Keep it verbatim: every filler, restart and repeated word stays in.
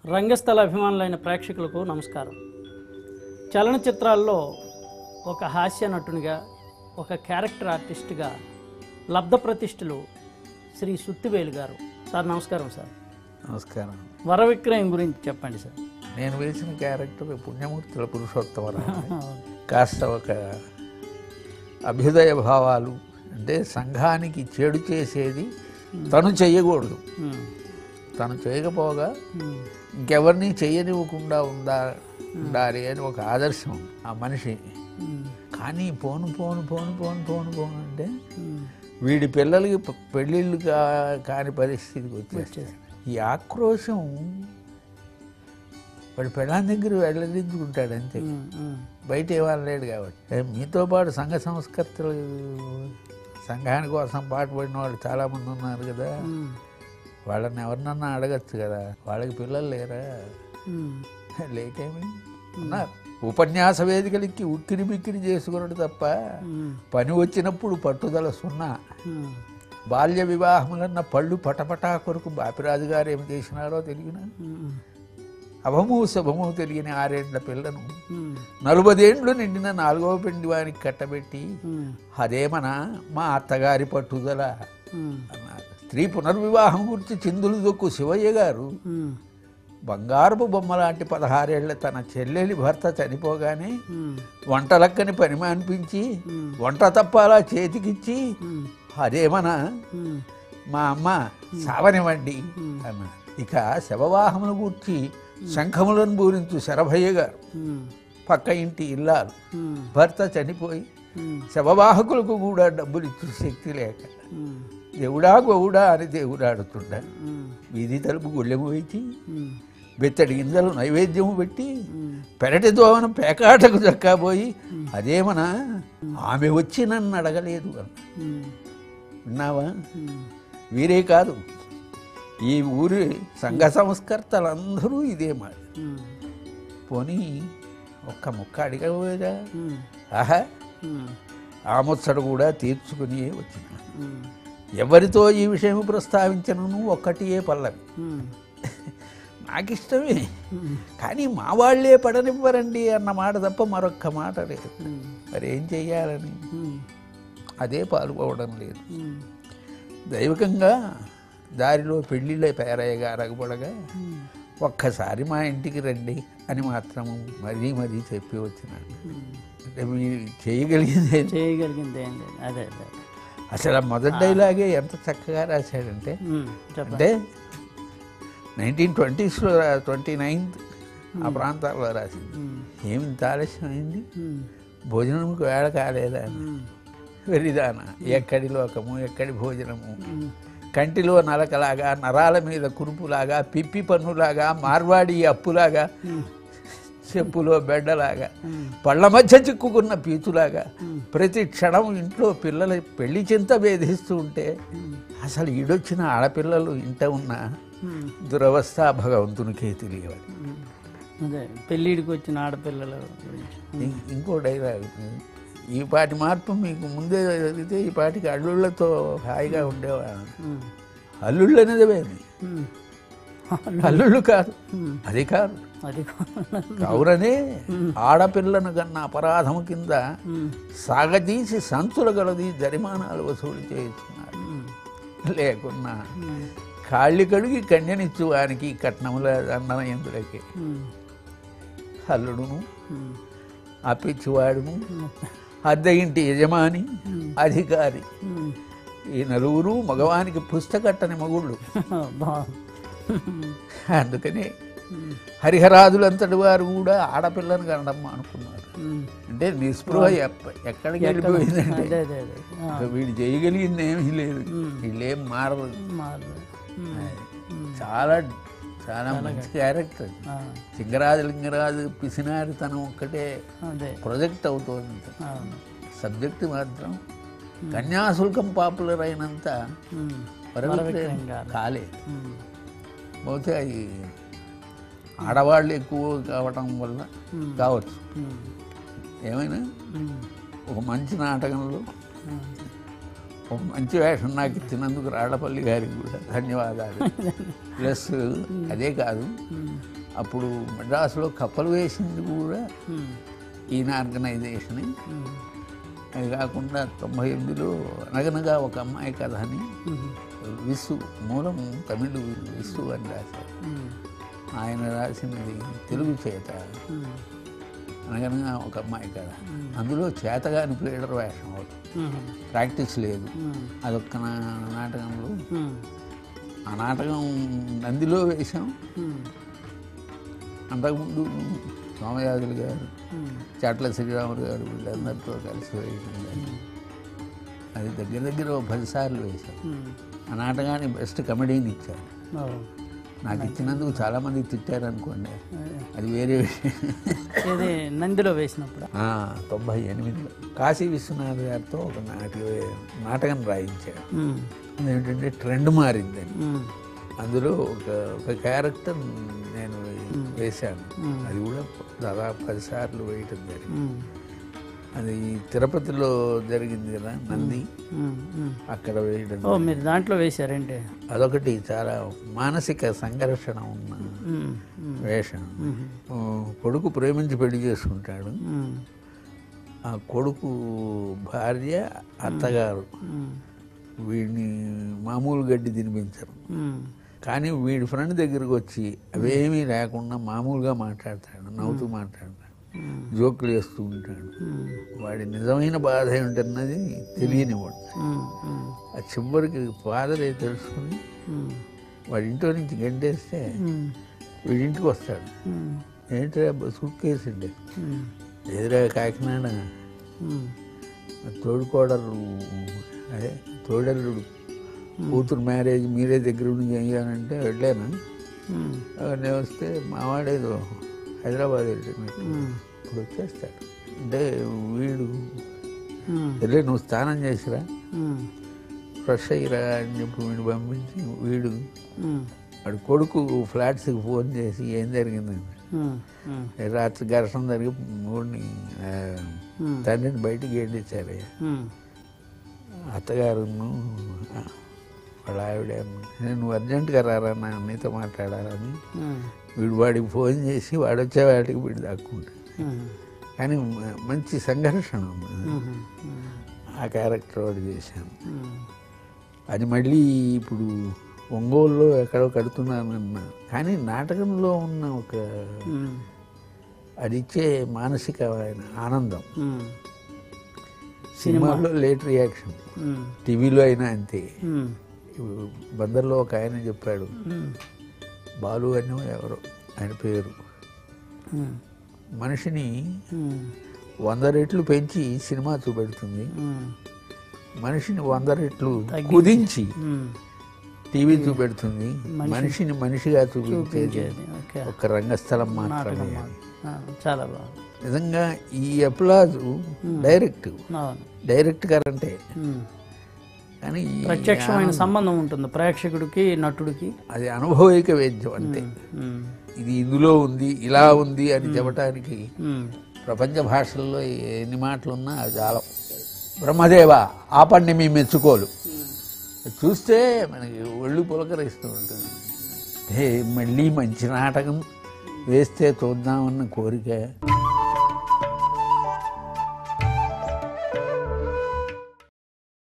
రంగస్థల అభిమానులైన ప్రేక్షకులకు నమస్కారం. చలనచిత్రాల్లో ఒక హాస్య నటునిగా, ఒక క్యారెక్టర్ ఆర్టిస్ట్గా లబ్ధ ప్రతిష్ఠలు శ్రీ సుత్తివేలు గారు. సార్ నమస్కారం. సార్ నమస్కారం. వరవిక్రయం గురించి చెప్పండి సార్. నేను వేసిన క్యారెక్టర్ పుణ్యమూర్తుల పురుషోత్తమరావు. కాస్త ఒక అభ్యుదయ భావాలు, అంటే సంఘానికి చెడు చేసేది తను చెయ్యకూడదు, తను చేయకపోగా ఇంకెవరిని చెయ్యనివ్వకుండా ఉందా ఉండాలి అని ఒక ఆదర్శం ఆ మనిషి. కానీ పోను పోను పోను పోను పోను పోను అంటే వీడి పిల్లలకి పెళ్ళిళ్ళు కా కాని పరిస్థితికి వచ్చేసేది. ఈ ఆక్రోశం వాడు పెళ్ళాం దగ్గర వెళ్ళదించుకుంటాడు అంతే, బయట ఏమనలేడు. కాబట్టి మీతో పాటు సంఘ సంస్కర్తలు, సంఘాని కోసం పాటుపడిన వాళ్ళు చాలామంది ఉన్నారు కదా, వాళ్ళని ఎవరినన్నా అడగచ్చు కదా. వాళ్ళకి పిల్లలు లేరా? లేకేమి ఉన్నారు. ఉపన్యాస వేదికలకి ఉక్కిరి బిక్కిరి చేసుకున్నాడు తప్ప పని వచ్చినప్పుడు పట్టుదల సున్నా. బాల్య వివాహములన్న పళ్ళు పటపటా కొరకు బాపిరాజు గారు ఏమి చేసినారో తెలియనా? అభము శుభము తెలియని ఆరేండ్ల పిల్లను నలుబదేండ్లు నిండిన నాలుగవ పిండి వానికి కట్టబెట్టి అదేమనా మా అత్తగారి పట్టుదల అన్నారు. స్త్రీ పునర్వివాహం గురించి చిందులు దొక్కు శివయ్య గారు బంగారపు బొమ్మ లాంటి పదహారేళ్ల తన చెల్లెలి భర్త చనిపోగానే వంటలక్కని పని మానిపించి వంట తప్పాలా చేతికిచ్చి అదేమనా మా అమ్మ సావనివ్వండి అన్నారు. ఇక శవవాహమును గూర్చి శంఖములను పూరించు శరభయ్య గారు పక్క ఇంటి ఇల్లాలు భర్త చనిపోయి శవవాహకులకు కూడా డబ్బులు ఇచ్చే శక్తి లేక దేవుడా గోవుడా అని దేవుడాడుతుండ వీధి తలుపు గుళ్ళెము వేచి బెత్తడి గింజలు నైవేద్యము పెట్టి పెరటి దోవన పేకాటకు దక్కాపోయి అదేమనా ఆమె వచ్చి నన్ను అడగలేదు అన్న. విన్నావా? వీరే కాదు, ఈ ఊరి సంఘ సంస్కర్తలందరూ ఇదే మాట. పోనీ ఒక్క ముక్క అడిగపోయేదా? ఆహా, ఆ ముచ్చట కూడా తీర్చుకుని వచ్చిన. ఎవరితో ఈ విషయం ప్రస్తావించను ఒక్కటియే పల్లవి. నాకిష్టమే, కానీ మా వాళ్ళే పడనివ్వరండి అన్న మాట తప్ప మరొక్క మాట లేదు. మరి ఏం చెయ్యాలని అదే పాల్గొవడం లేదు. దైవికంగా దారిలో పెళ్ళిళ్ళ పేరయ్యగా రగబడగా ఒక్కసారి మా ఇంటికి రండి అని మాత్రము మరీ మరీ చెప్పి వచ్చినాడు. అంటే మీరు చేయగలిగిందే చేయగలిగింది అదే అదే అసలు ఆ మొదటి డైలాగే ఎంత చక్కగా రాశాడంటే, అంటే నైన్టీన్ ట్వంటీస్లో ట్వంటీ నైన్త్ ఆ ప్రాంతాల్లో రాసింది. ఏమింత ఆలస్యం అయింది, భోజనంకి వేళ కాలేదా? వెరిదానా ఎక్కడి లోకము ఎక్కడి భోజనము, కంటిలో నలకలాగా నరాల మీద కురుపులాగా పిప్పి పన్నులాగా మార్వాడి అప్పులాగా చెప్పులో బెడ్డలాగా పళ్ళ మధ్య చిక్కుకున్న పీచులాగా ప్రతి క్షణం ఇంట్లో పిల్లల పెళ్లి చింత వేధిస్తూ ఉంటే అసలు ఈడొచ్చిన ఆడపిల్లలు ఇంట ఉన్న దురవస్థ భగవంతునికే తెలియాలి. అదే పెళ్ళిడికి వచ్చిన ఆడపిల్లల ఇంకో డైలాగ్, ఈ పాటి మార్పు మీకు ముందే జరిగితే ఈ పాటికి అల్లుళ్ళతో హాయిగా ఉండేవాడు. అల్లుళ్ళు అనేదివేమి, అల్లుళ్ళు కాదు, అది కాదు. కౌరనే ఆడపిల్లను కన్నా అపరాధము కింద సాగదీసి సంచుల గలది జరిమానాలు వసూలు చేస్తున్నారు. లేకున్నా కాళ్ళి కడిగి కన్యనిచ్చు వానికి కట్నముల దండన ఎందులకి అల్లుడును అప్పిచ్చివాడును అద్దె ఇంటి యజమాని అధికారి ఈ నలుగురు మగవానికి పుస్తకట్టని మగుళ్ళు. అందుకనే హరిహరాదులంతటి వారు కూడా ఆడపిల్లని కనడమ్మ అనుకున్నారు. అంటే నిస్పృహ ఎక్కడికి వెళ్ళిపోయిందంటే వీడు చేయగలిగింది ఏమీ లేదు, వీళ్ళేం మారదు. చాలా చాలా మంచి క్యారెక్టర్. సింగరాజు లింగరాజు పిసినారితనం ఒక్కటే ప్రొజెక్ట్ అవుతుంది, సబ్జెక్టు మాత్రం కన్యాశుల్కం పాపులర్ అయినంత కాలేదు. బహుశా ఈ ఆడవాళ్ళు ఎక్కువ కావటం వల్ల కావచ్చు. ఏమైనా ఒక మంచి నాటకంలో ఒక మంచి వేషం నాకు ఇచ్చినందుకు రాళ్లపల్లి గారికి కూడా ధన్యవాదాలు. ప్లస్ అదే కాదు, అప్పుడు మద్రాసులో కప్పలు వేసింది కూడా ఉమ్, ఈయన ఆర్గనైజేషన్. ఉమ్, అది కాకుండా తొంభై ఎనిమిదిలో అనగనగా ఒక అమ్మాయి కథ అని ఉమ్, విసు మూలం తమిళ విసు అని రాశారు. ఉమ్, ఆయన రాసినది తెలుగు చేత ఉమ్, అనగనగా ఒక అమ్మాయి కథ. అందులో చేతగాని ప్లేడర్ వేషం ఒకటి, ఉమ్, ప్రాక్టీస్ లేదు. ఉమ్, అదొక్క నా- నాటకంలో ఉమ్, ఆ నాటకం నందిలో వేశాం. ఉమ్, అంతకుముందు సోమయాజులు గారు, ఉమ్, చాట్ల శ్రీరాములు గారు వీళ్ళందరితో కలిసి వేయడం కానీ అది దగ్గర దగ్గర ఓ పదిసార్లు వేశాం. ఉమ్, ఆ నాటకాన్ని బెస్ట్ కమెడీని ఇచ్చారు. ఓ, నాకు ఇచ్చినందుకు చాలామంది తిట్టారు అనుకోండి, అదే. అది వేరే విషయం. ఇది నందిలో వేసినప్పుడు ఆ, తొంభై ఎనిమిదిలో కాశీ విశ్వనాథ్ గారితో ఒక నాటి నాటకం రాయించాడు. ఏంటంటే ట్రెండ్ మారిందని. అందులో ఒక ఒక క్యారెక్టర్ నేను వేశాను. అది కూడా దాదాపు పదిసార్లు వేయటం జరిగింది. అది తిరుపతిలో జరిగింది కదా నంది, అక్కడ వేయడం. ఓ, మీరు దాంట్లో వేశారంటే అదొకటి చాలా మానసిక సంఘర్షణ ఉన్న వేషం. కొడుకు ప్రేమించి పెళ్లి చేసుకుంటాడు. ఆ కొడుకు భార్య అత్తగారు వీడిని మామూలు గడ్డి తినిపించరు, కానీ వీడి ఫ్రెండ్ దగ్గరికి వచ్చి అవేమీ లేకుండా మామూలుగా మాట్లాడతాడు, నవ్వుతూ మాట్లాడతాడు, జోకులు వేస్తూ ఉంటాడు. వాడి నిజమైన బాధ ఏమిటన్నది తెలియనివాడు. ఆ చివరికి ఫాదరే తెలుసుకుని వాడి ఇంట్లో నుంచి గంటేస్తే వీడింటికి వస్తాడు. ఏంటంటే సూట్ కేసు అండి, ఎదురా కాకినాడ తోడుకోడలు, అదే తోడల్లుడు కూతురు మ్యారేజ్ మీరే దగ్గర ఉండి చేయాలంటే వెళ్ళాను. నేను వస్తే మావాడేదో హైదరాబాద్ వెళ్ళినట్టు ఇప్పుడు వచ్చేస్తాడు. అంటే వీడు వెళ్ళే నువ్వు స్నానం చేసిరా, ఫ్రెష్ అయ్యిరా అని చెప్పి వీడు పంపించి వీడు వాడు కొడుకు ఫ్లాట్స్కి ఫోన్ చేసి ఏం జరిగిందండి, రాత్రి ఘర్షణ జరిగి మూడిని తండ్రిని బయటికి ఏడ్చారయ్యా, అత్తగారును వాళ్ళ ఆవిడ నేను అర్జెంటుగా రారా నా నీతో మాట్లాడాలని వీడు వాడికి ఫోన్ చేసి వాడు వచ్చే వాటికి వీడు దాక్కుంటాడు. కానీ మంచి సంఘర్షణ ఉంది. ఆ క్యారెక్టర్ వాడు చేశాను. అది మళ్ళీ ఇప్పుడు ఒంగోలులో ఎక్కడో కడుతున్నానన్నా, కానీ నాటకంలో ఉన్న ఒక అది ఇచ్చే మానసికమైన ఆనందం సినిమాలో లేట్ రియాక్షన్, టీవీలో అయినా అంతే. బందర్లో ఒక ఆయన చెప్పాడు, బాలు అని ఎవరో ఆయన పేరు, మనిషిని వంద రెట్లు పెంచి సినిమా చూపెడుతుంది, మనిషిని వంద రెట్లు కుదించి టీవీ చూపెడుతుంది, మనిషిని మనిషిగా చూపించేది ఒక రంగస్థలం మాత్రమే. చాలా బాగుంది నిజంగా ఈ అప్లాజు డైరెక్ట్ డైరెక్ట్ కరెంటే, కానీ ప్రత్యక్షమైన సంబంధం ఉంటుంది ప్రేక్షకుడికి నటుడికి. అది అనుభవిక వేద్యం అంతే. ఇది ఇందులో ఉంది ఇలా ఉంది అని చెప్పడానికి ప్రపంచ భాషల్లో ఎన్ని మాటలున్నా అది చాలా. బ్రహ్మదేవ ఆపండి మీ మెచ్చుకోలు చూస్తే మనకి ఒళ్ళు పులకరిస్తూ ఉంటుంది. మళ్ళీ మంచి నాటకం వేస్తే చూద్దామన్న కోరిక.